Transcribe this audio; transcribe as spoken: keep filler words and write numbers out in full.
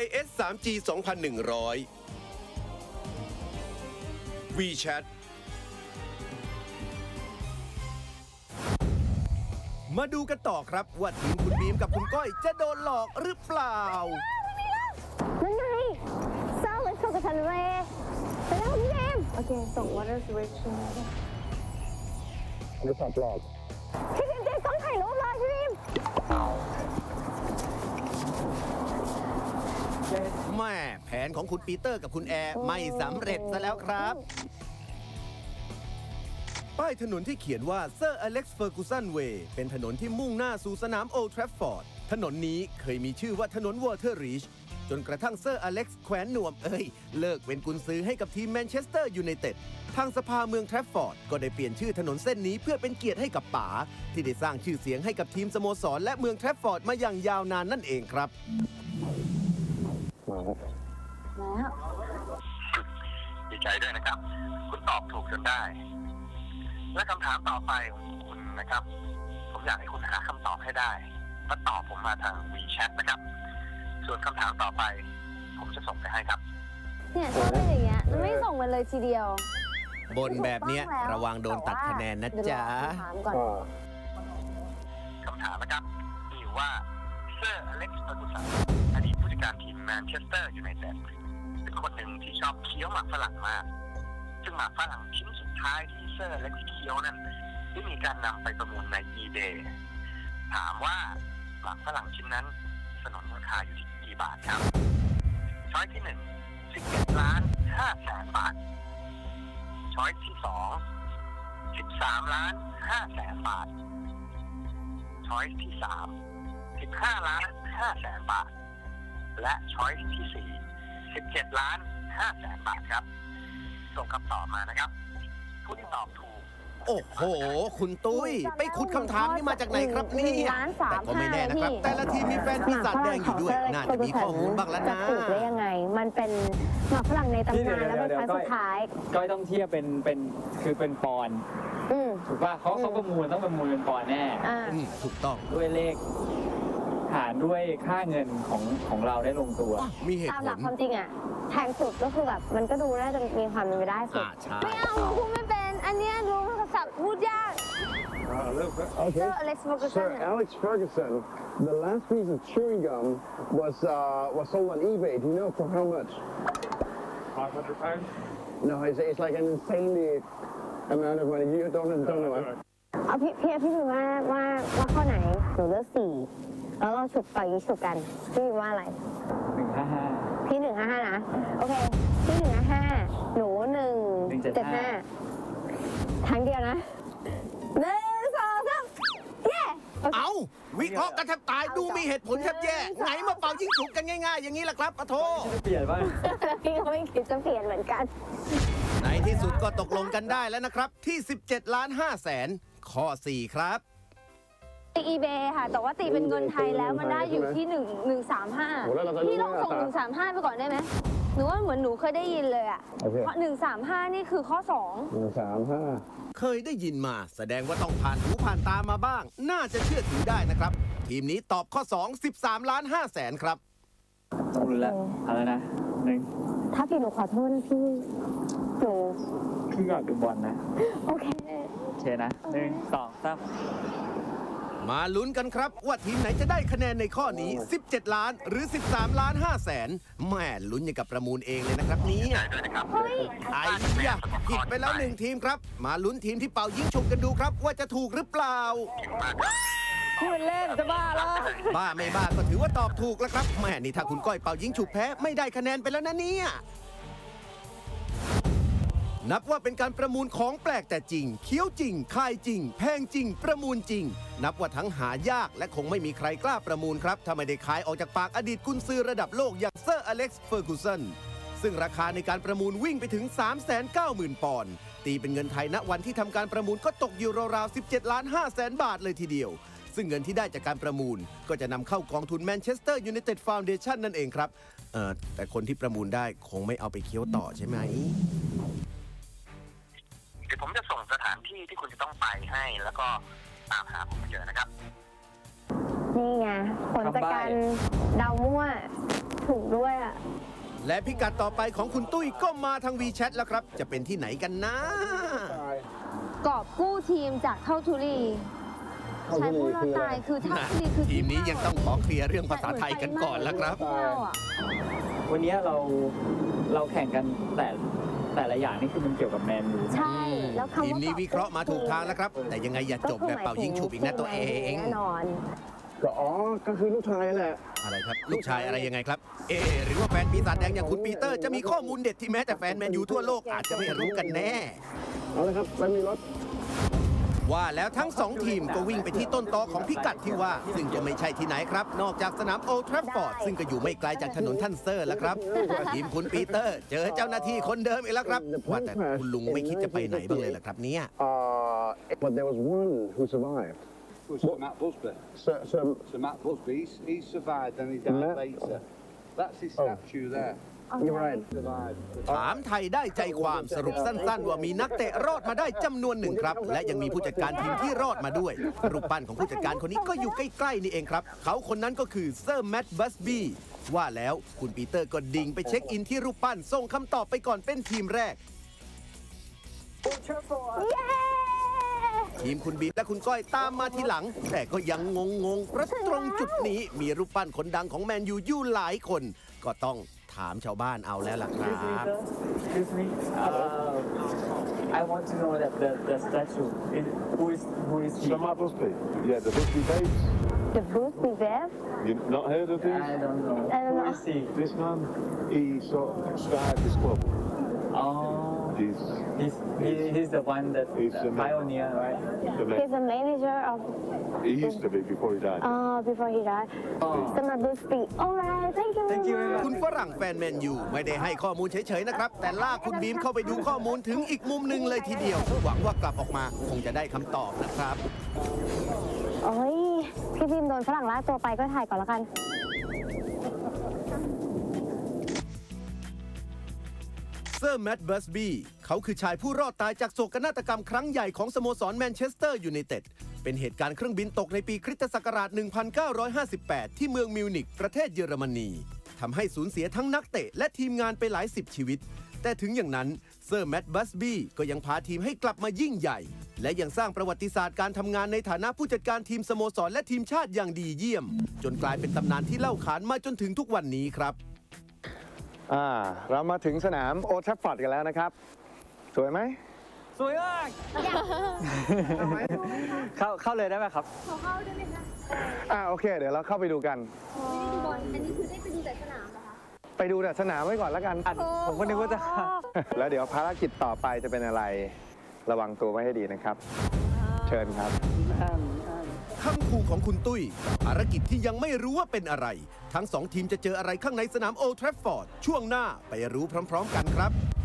ไอ เอส ทรี จี สองพันหนึ่งร้อย WeChat มาดูกันต่อครับว่าทีมคุณบีมกับคุณก้อยจะโดนหลอกหรือเปล่านั่นไงเซอร์วิสกับฉันเรย์ไปแล้วพี่บีมโอเคส่ง water switch ไม่สอบหลอกพี่บีมเจ๊ต้องถ่ายรูปเลยพี่บีมแม่แผนของคุณปีเตอร์กับคุณแอร์ไม่สำเร็จซะแล้วครับป้ายถนนที่เขียนว่าเซอร์อเล็กซ์เฟอร์กูสันเวย์เป็นถนนที่มุ่งหน้าสู่สนามโอลด์แทรฟฟอร์ดถนนนี้เคยมีชื่อว่าถนนวอเตอร์รีชจนกระทั่งเซอร์อเล็กซ์แขวนนวมเอ้ยเลิกเป็นกุนซือให้กับทีมแมนเชสเตอร์ยูไนเต็ดทางสภาเมืองแทรฟฟอร์ดก็ได้เปลี่ยนชื่อถนนเส้นนี้เพื่อเป็นเกียรติให้กับป๋าที่ได้สร้างชื่อเสียงให้กับทีมสโมสรและเมืองแทรฟฟอร์ดมาอย่างยาวนานนั่นเองครับมาแล้วมาแล้วดีใจด้วยนะครับคุณตอบถูกจนได้และคำถามต่อไปของคุณนะครับผมอยากให้คุณหาคำตอบให้ได้แล้วตอบผมมาทาง WeChat นะครับส่วนคำถามต่อไปผมจะส่งไปให้ครับเนี่ยชอบเป็นอย่างเงี้ยไม่ส่งมาเลยทีเดียวบนแบบนี้ระวังโดนตัดคะแนนนะจ๊ะคำถามนะครับมีอยู่ว่าเซอร์อเล็กซ์เฟอร์กูสันอดีตผู้จัดการทีมแมนเชสเตอร์ยูไนเต็ดเป็นคนหนึ่งที่ชอบเคี้ยวหมากฝรั่งมากซึ่งหมากฝรั่งชิ้นสุดท้ายที่เซอร์อเล็กซ์เคี้ยวนั้นได้มีการนำไปประมูลใน eBay ถามว่าหมากฝรั่งชิ้นนั้นสนนราคาอยู่ที่กี่บาทครับช้อยที่หนึ่งสิบเอ็ดล้านห้าแสนบาทช้อยที่สองสิบสามล้านห้าแสนบาทช้อยที่สามสิบห้าล้านห้าแสนบาทและช้อยที่สี่สิบเจ็ดล้านห้าแสนบาทครับส่งคำตอบมานะครับผู้ที่ตอบถูกโอ้โหคุณตุ้ยไปขุดคำถามนี่มาจากไหนครับนี่แต่ก็ไม่แน่นะครับแต่ละทีมมีแฟนปีศาจแดงอยู่ด้วยน่าจะมีข้อมูลบ้างแล้วนะจะถูกได้ยังไงมันเป็นหมากฝรั่งในตำนานแล้วเป็นครั้งสุดท้ายก็ต้องเทียบเป็นเป็นคือเป็นปอนด์ถูกป่ะเขาเขาประมูลต้องประมูลเป็นปอนด์แน่ถูกต้องด้วยเลขหารด้วยค่าเงินของของเราได้ลงตัวมีเหตุผลตามหลักความจริงอ่ะแพงสุดก็คือแบบมันก็ดูน่าจะมีความเป็นไปได้สุดไม่เอาพูดไม่เป็นอันนี้รู้ศัพท์พูดยาก Okay. Sir Alex Ferguson. Sir Alex Ferguson. The last piece of chewing gum was uh, was sold on eBay. Do you know for how much? Five hundred pounds. No, it's it's like an insanely amount of money. You don't don't know. เอาพี่พี่พี่ดูว่าว่าว่าข้อไหนหนูเลือกสี่แล้วเราฉุกต่อยิงฉุกกันพี่ว่าอะไรหนึ่งห้าห้าพี่หนึ่งห้าห้านะโอเคพี่หนึ่งห้าห้าหนูหนึ่งเจ็ดห้าทั้งเดียวนะหนึ่งสองสามเย้เอาวิเคราะห์กันแทบตายดูมีเหตุผลแทบแย่ไหนมาเป่ายิงฉุกกันง่ายๆอย่างนี้ล่ะครับปะโถเปลี่ยนบ้างพี่ก็ไม่คิดจะเปลี่ยนเหมือนกันในที่สุดก็ตกลงกันได้แล้วนะครับที่สิบเจ็ดล้านห้าแสนข้อสี่ครับอีเบย์ค่ะแต่ว่าตีเป็นเงินไทยแล้วมันได้อยู่ที่หนึ่งหนึ่งสามห้าพี่ลองส่งหนึ่งสามห้าไปก่อนได้ไหมหนูว่าเหมือนหนูเคยได้ยินเลยอ่ะเพราะหนึ่งสามห้านี่คือข้อสองหนึ่งสามห้าเคยได้ยินมาแสดงว่าต้องผ่านหูผ่านตามาบ้างน่าจะเชื่อถือได้นะครับทีมนี้ตอบข้อสอง สิบสามล้านห้าแสนครับต้องรู้แล้วเอาแล้วนะหนึ่งถ้าพี่หนูขอโทษนะพี่หนูพี่อยากดูบอลนะโอเคโอเคนะหนึ่งสองสามมาลุ้นกันครับว่าทีมไหนจะได้คะแนนในข้อนี้สิบเจ็ดล้านหรือสิบสามล้านห้าแสนแม่ลุ้นอย่างกับประมูลเองเลยนะครับนี้ไอ้ยะผิดไปแล้วหนึ่งทีมครับมาลุ้นทีมที่เป่ายิงฉุกกันดูครับว่าจะถูกหรือเปล่าพูดเล่นจะบ้าแล้วบ้าไม่บ้าก็ถือว่าตอบถูกแล้วครับแม่นี่ถ้าคุณก้อยเป่ายิงฉุกแพ้ไม่ได้คะแนนไปแล้วนะเนี่ยนับว่าเป็นการประมูลของแปลกแต่จริงเคี้ยวจริงคายจริงแพงจริงประมูลจริงนับว่าทั้งหายากและคงไม่มีใครกล้าประมูลครับถ้าไม่ได้ขายออกจากปากอดีตกุนซือระดับโลกอย่างเซอร์อเล็กซ์เฟอร์กูสันซึ่งราคาในการประมูลวิ่งไปถึง สามแสนเก้าหมื่น ปอนด์ตีเป็นเงินไทยณวันที่ทำการประมูลก็ตกอยู่ราวๆสิบเจ็ดล้านห้าแสนบาทเลยทีเดียวซึ่งเงินที่ได้จากการประมูลก็จะนำเข้ากองทุนแมนเชสเตอร์ยูไนเต็ดฟาวเดชั่นนั่นเองครับเอ่อแต่คนที่ประมูลได้คงไม่เอาไปเคี้ยวต่อใช่ไหมเดี๋ยวผมจะส่งสถานที่ที่คุณจะต้องไปให้แล้วก็ตามหาผมมาเจอนะครับนี่ไงผลจากการเดามั่วถูกด้วยอ่ะและพิกัดต่อไปของคุณตุ้ยก็มาทาง วีแชท แล้วครับ จะเป็นที่ไหนกันนะกอบกู้ทีมจากเท่าทุลีชายผู้รอดตายคือเท่าทุลีคือทีมนี้ยังต้องขอเคลียร์เรื่องภาษาไทยกันก่อนแล้วครับวันนี้เราเราแข่งกันแต่แต่ละอย่างนี่คือมันเกี่ยวกับแมนยูใช่แล้วคำว่าทีมนี้วิเคราะห์มาถูกทางแล้วครับ แต่ยังไงอย่าจบแบบเป่ายิงฉุบอีกนะตัวเองแน่นอนก็อ๋อ ก็คือลูกชายแหละอะไรครับ ลูกชายอะไรยังไงครับ เอ๊ะหรือว่าแฟนปีศาจแดงอย่างคุณปีเตอร์จะมีข้อมูลเด็ดที่แม้แต่แฟนแมนยูทั่วโลกอาจจะไม่รู้กันแน่เอาเลยครับไม่มีรถว่าแล้วทั้งสองทีมก็วิ่งไปที่ต้นตอของพิกัดที่ว่า ซึ่งจะไม่ใช่ที่ไหนครับ นอกจากสนามโอลด์แทราฟฟอร์ดซึ่งก็อยู่ไม่ไกลจากถนนท่านเซอร์แล้วครับ ทีมคุณปีเตอร์ เจอเจ้าหน้าที่คนเดิมอีกแล้วครับ ว่าแต่คุณลุงไม่คิดจะไปไหนบ้างเลยเหรอครับเนี่ย Uh, but there was one who survived. Was Sir Matt Busby. Sir, Sir, Sir Matt Busby, he's, he survived and he died Matt- later. That's his Oh. statue there. you're right. Survived. ถามไทยได้ใจความสรุปสั้นๆ ว่ามีนักเตะรอดมาได้จำนวนหนึ่งครับ และยังมีผู้จัดการทีมที่รอดมาด้วย รูปปั้นของผู้จัดการคนนี้ก็อยู่ใกล้ๆนี่เองครับ เขาคนนั้นก็คือเซอร์แมตต์บัสบี้ว่าแล้วคุณปีเตอร์ก็ดิ่งไปเช็คอินที่รูปปั้นส่งคำตอบไปก่อนเป็นทีมแรกเย้ทีมคุณบีและคุณก้อยตามมาทีหลัง แต่ก็ยังงงๆเพราะตรงจุดนี้มีรูปปั้นคนดังของแมนยูอยู่หลายคน ก็ต้องถามชาวบ้านเอาแล้วล่ะครับ Excuse me uh, I want to know that the the statue is, who is who is he? Sir Matt Busby. Yeah, the Busby babes. The Bruce B. Bev You've not heard of these? I don't know. I don't Who know. is he? This man, he sort of started this club. Oh, He's he's he, he's the one that He's the uh, man. pioneer, right? the He's man. the manager of He used to be before he died. uh before he died Summer Bruce B. Alright thank you Thank you very much. คุณฝรั่งแฟนแมนยูไม่ได้ให้ข้อมูลเฉยๆนะครับ แต่ลากคุณบีมเข้าไปดูข้อมูลถึงอีกมุมหนึ่งเลยทีเดียว หวังว่ากลับออกมาคงจะได้คำตอบนะครับโอ้ยพี่พิมโดนฝรั่งลากตัวไปก็ถ่ายก่อนแล้วกันเซอร์แมตต์บัสบี้เขาคือชายผู้รอดตายจากโศกนาฏกรรมครั้งใหญ่ของสโมสรแมนเชสเตอร์ยูไนเต็ด เป็นเหตุการณ์เครื่องบินตกในปีคริสตศักราช หนึ่งพันเก้าร้อยห้าสิบแปด ที่เมืองมิวนิกประเทศเยอรมนีทำให้สูญเสียทั้งนักเตะและทีมงานไปหลายสิบชีวิต แต่ถึงอย่างนั้นเซอร์แมตต์บัสบี้ก็ยังพาทีมให้กลับมายิ่งใหญ่ และยังสร้างประวัติศาสตร์การทำงานในฐานะผู้จัดการทีมสโมสรและทีมชาติอย่างดีเยี่ยม จนกลายเป็นตำนานที่เล่าขานมาจนถึงทุกวันนี้ครับอ่าเรามาถึงสนามโอลด์แทราฟฟอร์ดกันแล้วนะครับ สวยไหมสวยมาก เข้าเข้าเลยได้ไหมครับขอเข้าได้ไหมคะอ่าโอเค เดี๋ยวเราเข้าไปดูกันบอลอันนี้คือได้ไปดูแต่สนามเหรอคะไปดูแต่สนามไว้ก่อนแล้วกันอันผมก็นึกว่าจะแล้วเดี๋ยวภารกิจต่อไปจะเป็นอะไร ระวังตัวไว้ให้ดีนะครับ เชิญครับคำขู่ของคุณตุ้ยภารกิจที่ยังไม่รู้ว่าเป็นอะไร ทั้งสองทีมจะเจออะไรข้างในสนามโอลด์แทราฟฟอร์ดช่วงหน้าไปรู้พร้อมๆกันครับ